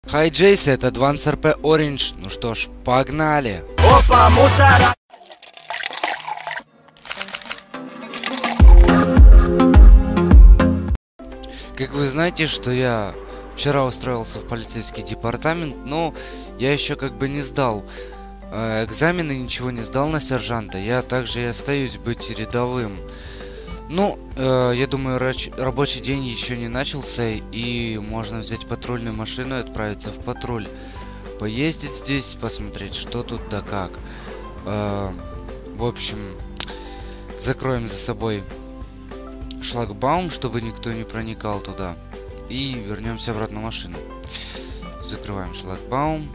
Hi Джейси, это Advance RP Orange. Ну что ж, погнали! Опа, мусора! Как вы знаете, что я вчера устроился в полицейский департамент, но я еще как бы не сдал экзамены, ничего не сдал на сержанта. Я также и остаюсь быть рядовым. Ну, я думаю, рабочий день еще не начался, и можно взять патрульную машину и отправиться в патруль. Поездить здесь, посмотреть, что тут да как. В общем, закроем за собой шлагбаум, чтобы никто не проникал туда. И вернемся обратно в машину. Закрываем шлагбаум.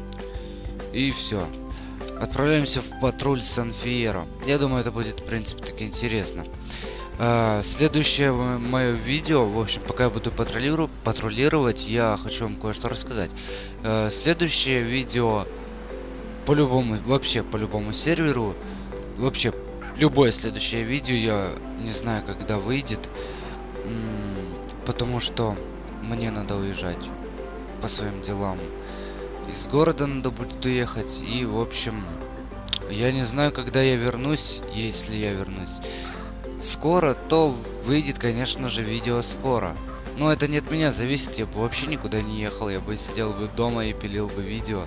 И все. Отправляемся в патруль Сан-Фьеро. Я думаю, это будет, в принципе, так интересно. Следующее мое видео, в общем, пока я буду патрулировать, я хочу вам кое-что рассказать. Следующее видео по-любому, вообще по любому серверу, вообще любое следующее видео, я не знаю, когда выйдет, потому что мне надо уезжать по своим делам. Из города надо будет уехать, и, в общем, я не знаю, когда я вернусь, если я вернусь скоро, то выйдет, конечно же, видео скоро. Но это не от меня зависит, я бы вообще никуда не ехал, я бы сидел бы дома и пилил бы видео.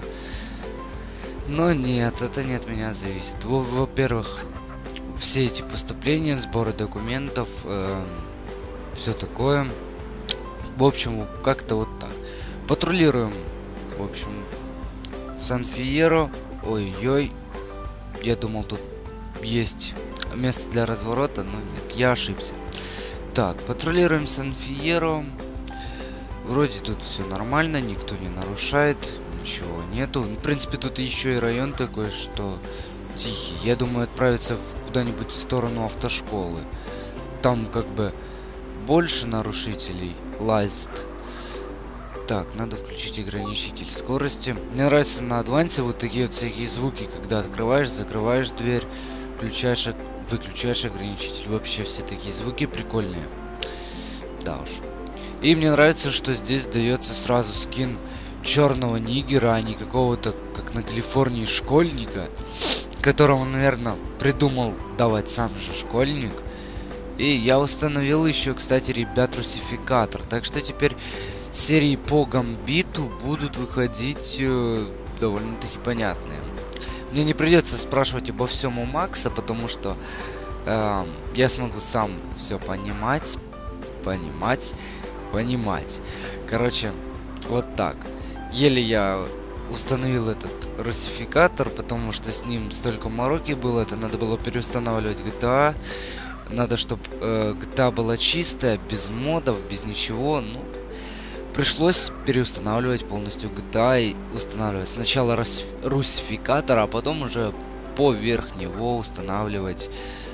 Но нет, это не от меня зависит. Во-первых, все эти поступления, сборы документов, все такое. В общем, как-то вот так. Патрулируем, в общем, Сан-Фьеро. Ой-ой, я думал, тут есть место для разворота, но нет, я ошибся. Так, патрулируем Сан-Фьеро. Вроде тут все нормально, никто не нарушает, ничего нету. В принципе, тут еще и район такой, что тихий. Я думаю, отправиться куда-нибудь в сторону автошколы. Там как бы больше нарушителей лазит. Так, надо включить ограничитель скорости. Мне нравится на адвансе вот такие вот всякие звуки, когда открываешь, закрываешь дверь, включаешь, выключаешь ограничитель. Вообще все такие звуки прикольные. Да уж. И мне нравится, что здесь дается сразу скин черного нигера, а не какого-то, как на Калифорнии, школьника, которого, наверное, придумал давать сам же школьник. И я установил еще, кстати, ребят, русификатор. Так что теперь серии по Гамбиту будут выходить довольно-таки понятные. Мне не придется спрашивать обо всем у Макса, потому что я смогу сам все понимать. Короче, вот так. Еле я установил этот русификатор, потому что с ним столько мороки было. Это надо было переустанавливать GTA. Надо, чтобы GTA была чистая, без модов, без ничего. Ну, пришлось переустанавливать полностью GTA и устанавливать сначала русификатор, а потом уже поверх него устанавливать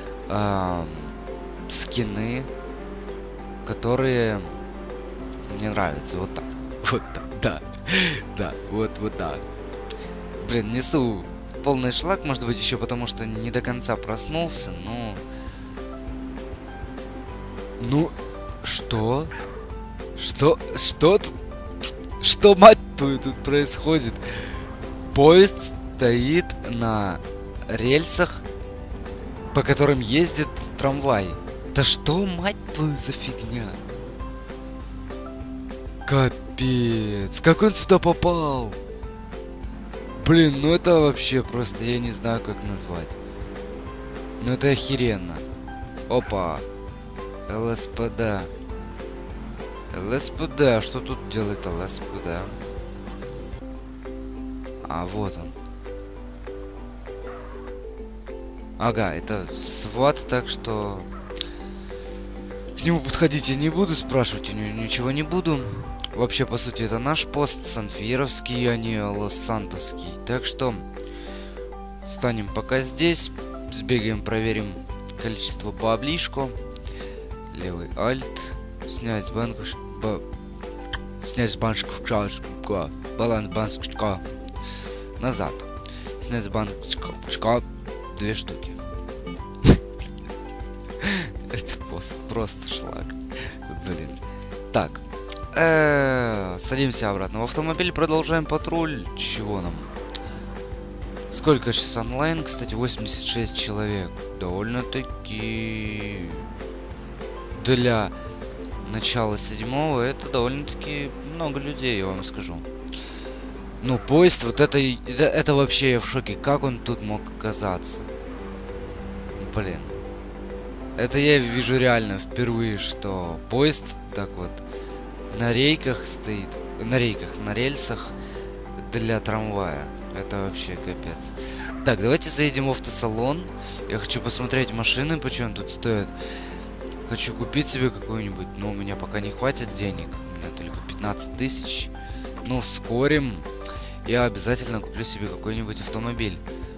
скины, которые мне нравятся. Вот так. Вот так, да. Да, вот так. Блин, несу полный шлак, может быть, еще потому что не до конца проснулся, но... Ну, что? Что, мать твою, тут происходит? Поезд стоит на рельсах, по которым ездит трамвай. Это что, мать твою, за фигня? Капец, как он сюда попал? Блин, ну это вообще просто, я не знаю, как назвать. Ну это охеренно. Опа. ЛСПД. ЛСПД, что тут делает ЛСПД? А, вот он. Ага, это сват, так что к нему подходить я не буду, спрашивать у него ничего не буду. Вообще, по сути, это наш пост, Сан-Фьеровский, а не Лос-Сантосский. Так что станем пока здесь, сбегаем, проверим количество по облишку. Левый альт. Снять с банка... Снять с банковского... Баланс банковского. Назад. Снять с банковского... 2 штуки. Это просто шлак. Блин. Так. Садимся обратно в автомобиль, продолжаем патруль. Чего нам? Сколько сейчас онлайн? Кстати, 86 человек. Довольно-таки... Для начала 7-го это довольно-таки много людей, я вам скажу. Ну, поезд, вот это вообще я в шоке. Как он тут мог оказаться? Блин. Это я вижу реально впервые, что поезд так вот на рейках стоит. На рейках, на рельсах для трамвая. Это вообще капец. Так, давайте заедем в автосалон. Я хочу посмотреть машины, почем тут стоят. Хочу купить себе какую-нибудь, но у меня пока не хватит денег. У меня только 15 тысяч. Но вскоре я обязательно куплю себе какой-нибудь автомобиль.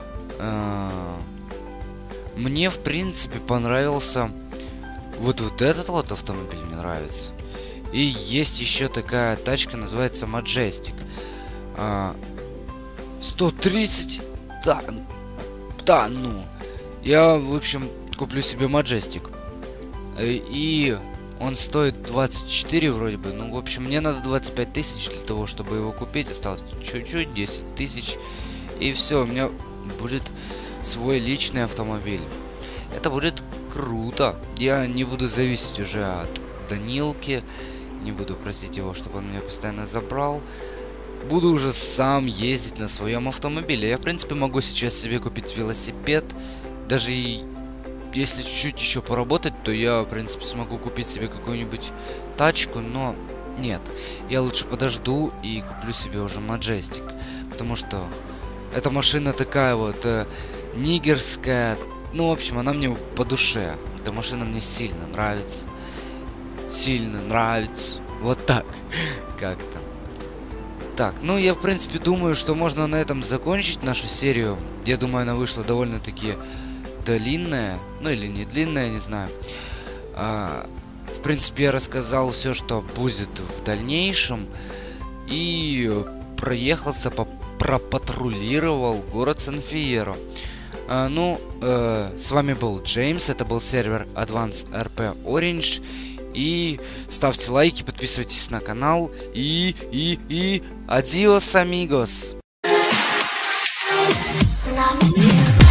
Мне, в принципе, понравился вот этот вот автомобиль, мне нравится. И есть еще такая тачка, называется Majestic. 130? Да, ну. Я, в общем, куплю себе Majestic. И он стоит 24 вроде бы. Ну, в общем, мне надо 25 тысяч для того, чтобы его купить. Осталось чуть-чуть, 10 тысяч. И все, у меня будет свой личный автомобиль. Это будет круто. Я не буду зависеть уже от Данилки. Не буду просить его, чтобы он меня постоянно забрал. Буду уже сам ездить на своем автомобиле. Я, в принципе, могу сейчас себе купить велосипед. Даже если чуть-чуть еще поработать, то я, в принципе, смогу купить себе какую-нибудь тачку. Но нет, я лучше подожду и куплю себе уже Majestic. Потому что эта машина такая вот нигерская. Ну, в общем, она мне по душе. Эта машина мне сильно нравится. Сильно нравится. Вот так. Как-то. Так, ну я в принципе думаю, что можно на этом закончить нашу серию. Я думаю, она вышла довольно-таки длинная. Ну или не длинная, не знаю. В принципе, я рассказал все, что будет в дальнейшем. И проехался, пропатрулировал город Сан-Фиеро. С вами был Джеймс. Это был сервер Advanced RP Orange. И ставьте лайки, подписывайтесь на канал. И адиос, амигос.